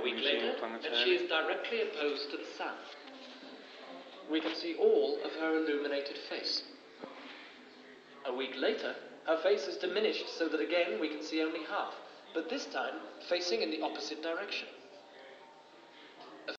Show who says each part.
Speaker 1: week later, and
Speaker 2: Planetarium.
Speaker 1: she is directly opposed to the sun. We can see all of her illuminated face. A week later, her face is diminished so that again we can see only half, but this time facing in the opposite direction.